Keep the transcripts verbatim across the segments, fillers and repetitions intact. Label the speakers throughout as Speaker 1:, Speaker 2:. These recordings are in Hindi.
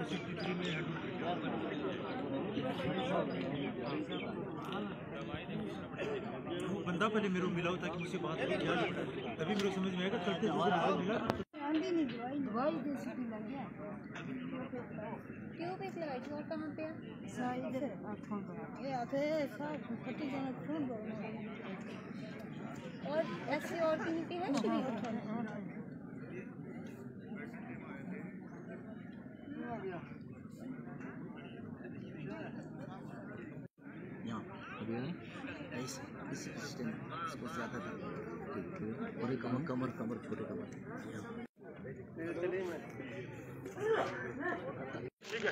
Speaker 1: बंदा पहले मेरे को मिला था कि मुझसे बात की क्या तभी मेरे समझ में आएगा चलते मिला
Speaker 2: क्यों पे लगाई थी और कहाँ पे और ऐसे और कहीं पे है
Speaker 3: इस इस इसको ज़्यादा और एक कमर कमर कमर छोटे कमर ठीक है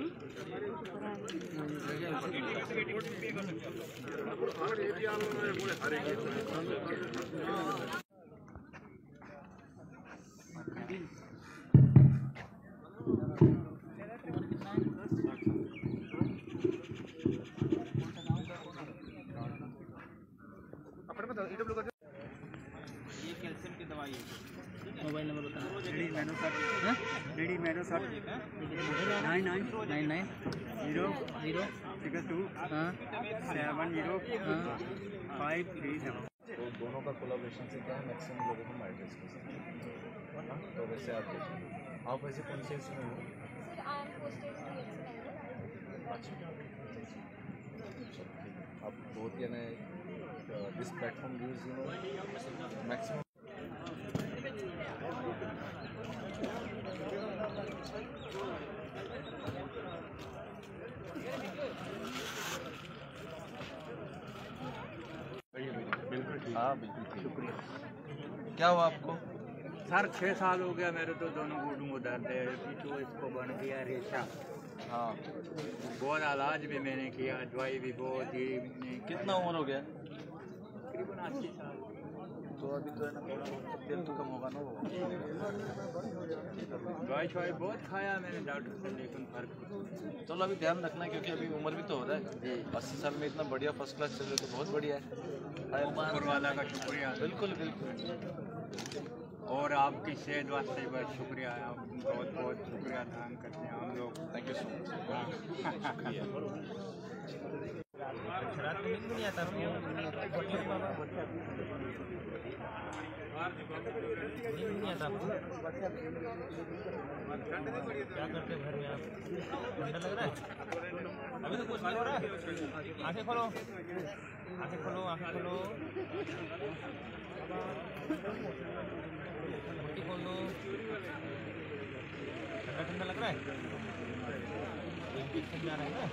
Speaker 1: ये कैल्शियम की दवाई है।
Speaker 3: मोबाइल नंबर बताना। डी मैनो साठ डी डी मैनो साठ nine nine nine nine zero zero six two हाँ सेवन जीरो हाँ फाइव थ्री सेवन।
Speaker 4: तो दोनों का कोलाब्रेशन से क्या है मैक्सिमम लोगों को माइग्रेस हो सकता है। तो वैसे आप आप वैसे कौन से इसमें हो? अच्छा आप बहुत यानी this platform use you know maximum हाँ बिल्कुल शुक्रिया। क्या हुआ आपको?
Speaker 5: सर छः साल हो गया मेरे तो दोनों घुटनों में दर्द है तो इसको बन गया रेशा।
Speaker 4: हाँ
Speaker 5: बहुत इलाज भी मैंने किया दवाई भी बहुत ही।
Speaker 4: कितना उम्र हो गया?
Speaker 5: तकरीबन अस्सी साल।
Speaker 4: तो अभी तो है ना तेल तो कम होगा ना वो।
Speaker 5: दवाई शवाई बहुत खाया मैंने डॉक्टर से लेकिन फर्क।
Speaker 4: चलो अभी ध्यान रखना है क्योंकि अभी उम्र भी तो हो रहा है जी। अस्सी साल में इतना बढ़िया फर्स्ट क्लास चल रहे तो बहुत बढ़िया है।
Speaker 5: ऊपर वाला का शुक्रिया।
Speaker 4: बिल्कुल बिल्कुल।
Speaker 5: और आपकी सेहत वास्ते बहुत शुक्रिया है। आप बहुत बहुत शुक्रिया अदा करते हैं हम लोग।
Speaker 4: Thank you so much. शुक्रिया।
Speaker 1: नहीं आता नहीं आता क्या करते घर में आप? ठंडा लग रहा है अभी तो कुछ नहीं हो रहा है। आंखें खोलो आंखें खोलो आंखें खोलो मुट्ठी खोल दो। ठंडा ठंडा लग रहा है। इंफेक्शन जा रहा है ना।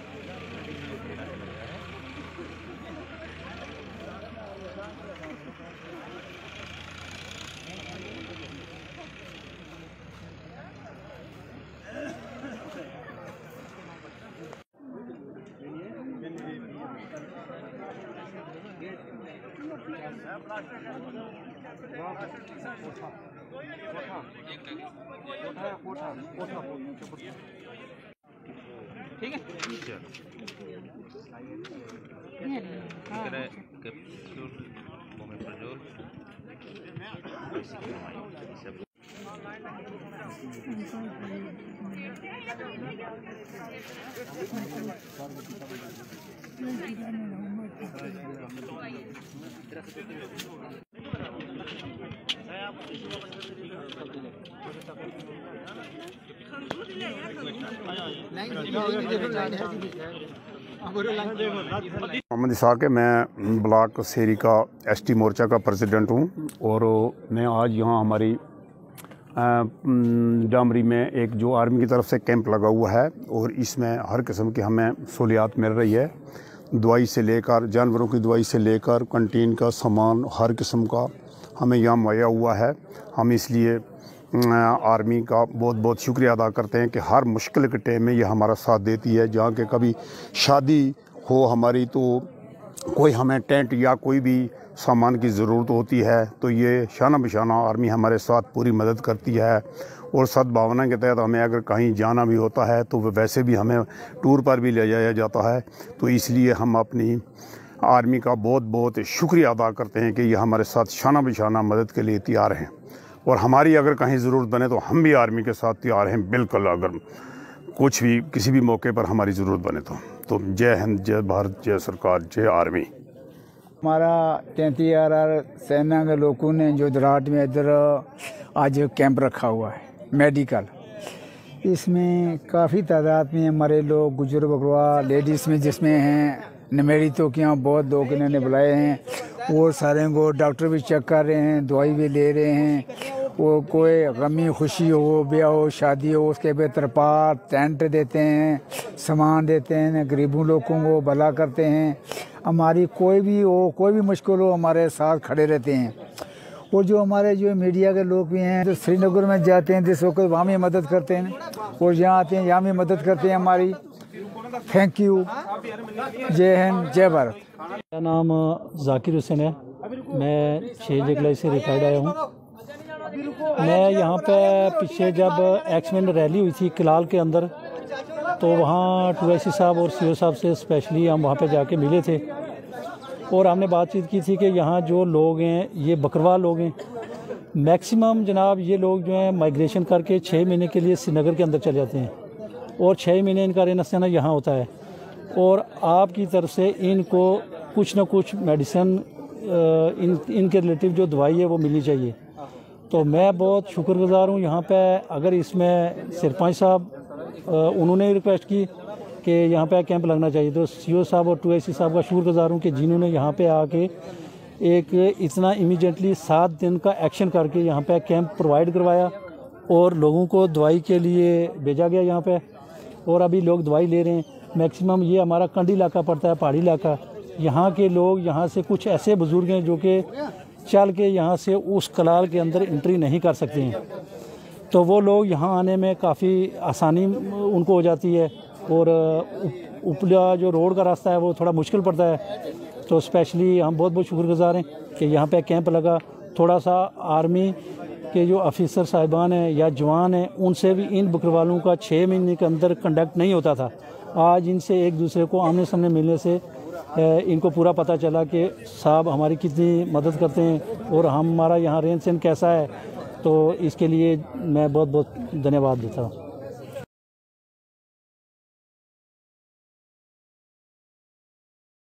Speaker 1: ठीक है कैप्सूल ओमेप्राजोल
Speaker 6: मोहम्मद इसाक है। मैं ब्लॉक सेरी का एसटी मोर्चा का प्रेसिडेंट हूँ और मैं आज यहाँ हमारी डामरी में एक जो आर्मी की तरफ से कैंप लगा हुआ है और इसमें हर किस्म की हमें सहूलियात मिल रही है। दवाई से लेकर जानवरों की दवाई से लेकर कंटीन का सामान हर किस्म का हमें यहाँ मुहैया हुआ है। हम इसलिए आर्मी का बहुत बहुत शुक्रिया अदा करते हैं कि हर मुश्किल के टाइम में ये हमारा साथ देती है। जहाँ के कभी शादी हो हमारी तो कोई हमें टेंट या कोई भी सामान की ज़रूरत होती है तो ये शाना बशाना आर्मी हमारे साथ पूरी मदद करती है। और सद्भावना के तहत हमें अगर कहीं जाना भी होता है तो वैसे भी हमें टूर पर भी ले जाया जाता है। तो इसलिए हम अपनी आर्मी का बहुत बहुत शुक्रिया अदा करते हैं कि ये हमारे साथ शाना बशाना मदद के लिए तैयार हैं और हमारी अगर कहीं ज़रूरत बने तो हम भी आर्मी के साथ तैयार हैं बिल्कुल। अगर कुछ भी किसी भी मौके पर हमारी ज़रूरत बने तो तो जय हिंद, जय भारत, जय सरकार, जय आर्मी।
Speaker 7: हमारा तैंतीस आर आर सेना के लोगों ने जो दराट में इधर आज कैंप रखा हुआ है मेडिकल, इसमें काफ़ी तादाद में हमारे लोग गुजर बकरवा लेडीज़ में जिसमें हैं नमेरी तो क्या बहुत लोग इन्होंने बुलाए हैं, वो सारे को डॉक्टर भी चेक कर रहे हैं, दवाई भी ले रहे हैं। वो कोई गमी खुशी हो, ब्याह हो, शादी हो, उसके पे तरपाल टेंट देते हैं, सामान देते हैं, गरीबों लोगों को भला करते हैं। हमारी कोई भी हो, कोई भी मुश्किल हो, हमारे साथ खड़े रहते हैं। और जो हमारे जो मीडिया के लोग भी हैं, जो श्रीनगर में जाते हैं जिस वक्त वहाँ भी मदद करते हैं, और यहाँ आते हैं यहाँ भी मदद करते हैं हमारी। थैंक यू, जय हिंद, जय भारत।
Speaker 8: मेरा नाम जाकिर हुसैन है, मैं छः जुलाई से रिटायर्ड आया हूँ। मैं यहाँ पे पीछे जब एक्समेन रैली हुई थी कलाल के अंदर, तो वहाँ टूवैसी साहब और सी ओ साहब से स्पेशली हम वहाँ पे जाके मिले थे और हमने बातचीत की थी कि यहाँ जो लोग हैं ये बकरवाल लोग हैं। मैक्सिमम जनाब ये लोग जो हैं माइग्रेशन करके छः महीने के लिए श्रीनगर के अंदर चले जाते हैं और छः महीने इनका रहना सहना यहाँ होता है, और आपकी तरफ से इनको कुछ ना कुछ मेडिसिन इन इनके रिलेटिव जो दवाई है वो मिलनी चाहिए। तो मैं बहुत शुक्रगुजार हूँ यहाँ पे। अगर इसमें सरपंच साहब उन्होंने रिक्वेस्ट की कि यहाँ पे कैंप लगना चाहिए, तो सी ओ साहब और टू आई सी साहब का शुक्रगुजार हूँ कि जिन्होंने यहाँ पे आके एक इतना इमीडिएटली सात दिन का एक्शन करके यहाँ पे कैंप प्रोवाइड करवाया और लोगों को दवाई के लिए भेजा गया यहाँ पे, और अभी लोग दवाई ले रहे हैं। मैक्सिमम ये हमारा कंडी इलाका पड़ता है, पहाड़ी इलाका। यहाँ के लोग, यहाँ से कुछ ऐसे बुज़ुर्ग हैं जो कि चल के यहाँ से उस कलाल के अंदर एंट्री नहीं कर सकते हैं, तो वो लोग यहाँ आने में काफ़ी आसानी उनको हो जाती है, और ऊपरा जो रोड का रास्ता है वो थोड़ा मुश्किल पड़ता है। तो स्पेशली हम बहुत बहुत शुक्रगुजार हैं कि यहाँ पे कैंप लगा। थोड़ा सा आर्मी के जो ऑफिसर साहिबान हैं या जवान हैं, उनसे भी इन बकरवालों का छः महीने के अंदर कंडक्ट नहीं होता था। आज इनसे एक दूसरे को आमने सामने मिलने से इनको पूरा पता चला कि साहब हमारी कितनी मदद करते हैं और हमारा यहाँ रहन सहन कैसा है। तो इसके लिए मैं बहुत बहुत धन्यवाद देता हूँ।